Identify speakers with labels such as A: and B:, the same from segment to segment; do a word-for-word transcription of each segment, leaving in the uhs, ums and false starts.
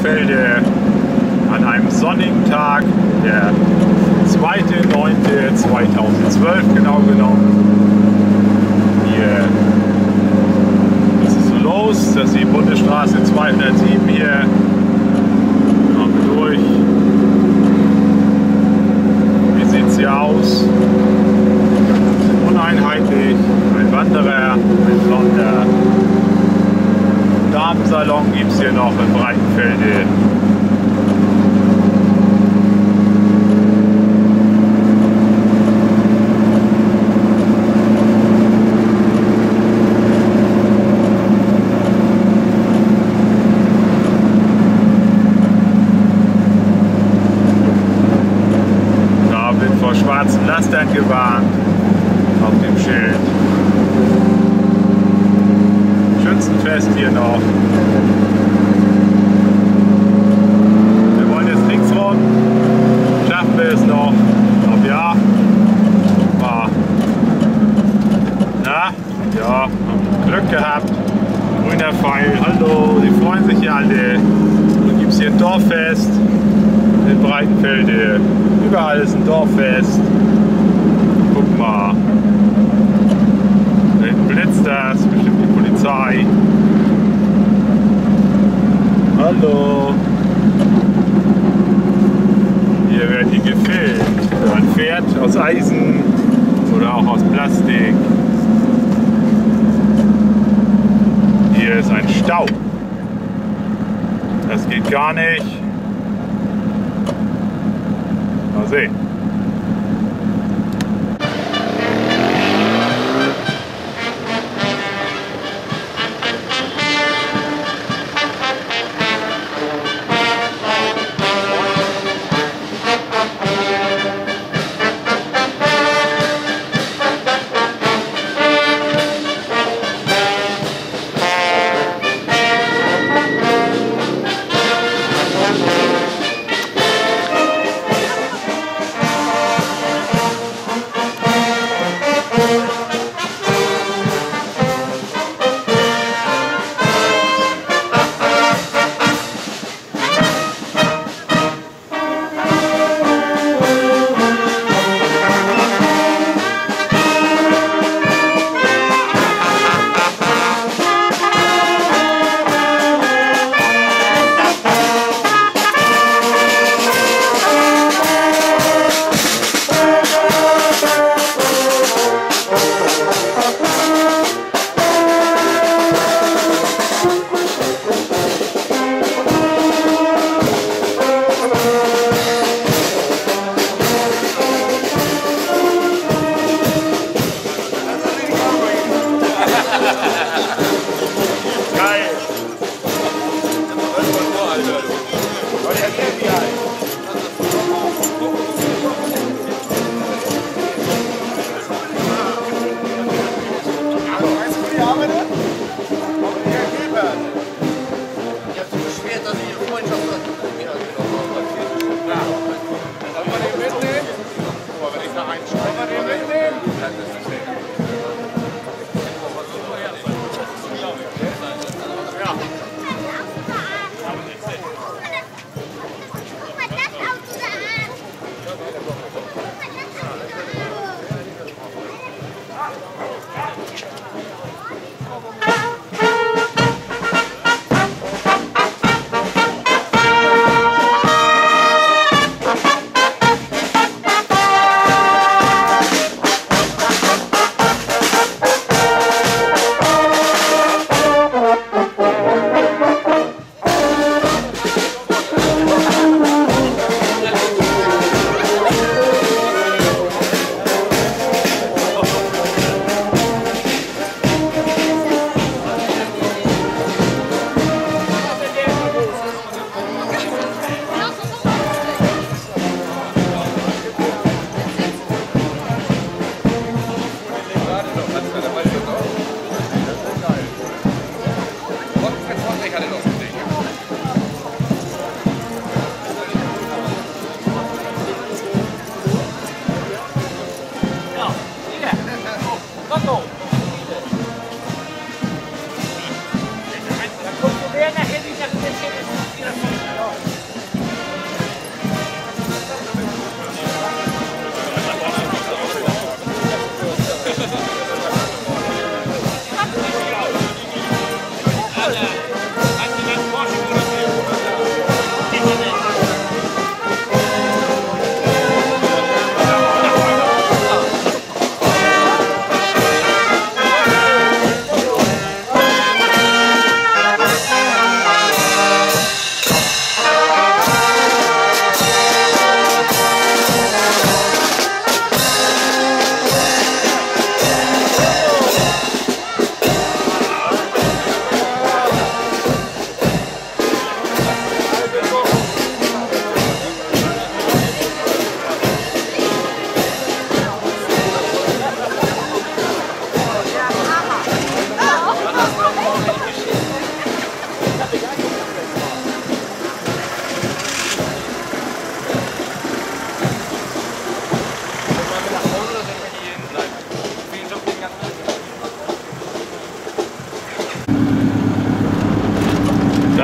A: Breitenfelde an einem sonnigen Tag, der zweite neunte zweitausendzwölf genau genommen. Hier, was ist so los? Das ist die Bundesstraße zweihundertsieben hier. Machen wir durch. Wie sieht es hier aus? Uneinheitlich. Ein Wanderer, ein blonder Damensalon gibt es hier noch in Breitenfelde. Da wird vor schwarzen Lastern gewarnt auf dem Schild. Schützenfest hier noch. Wir wollen jetzt links rum. Schaffen wir es noch? Ich glaube ja. War. Na? Ja, haben Glück gehabt. Grüner Pfeil. Hallo, die freuen sich hier alle. Dann gibt es hier ein Dorffest in Breitenfelde. Überall ist ein Dorffest. Guck mal. Da hinten blitzt das. Bestimmt die Polizei. Hallo. Hier wird hier gefilmt. Man fährt aus Eisen oder auch aus Plastik. Hier ist ein Stau. Das geht gar nicht. Mal sehen.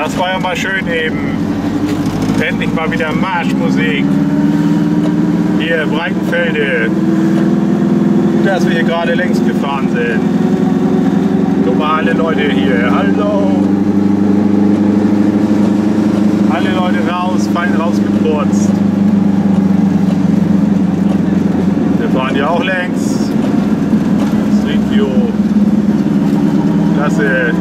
A: Das war ja mal schön eben. Endlich mal wieder Marschmusik. Hier Breitenfelde. Dass wir hier gerade längst gefahren sind. Guck mal, alle Leute hier. Hallo. Alle Leute raus, fein rausgeputzt. Wir fahren ja auch längs. Street View. Klasse.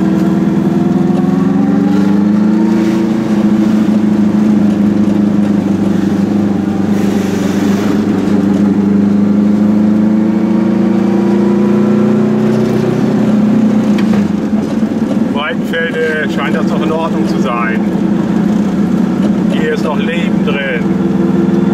A: Breitenfelde scheint das noch in Ordnung zu sein. Hier ist noch Leben drin.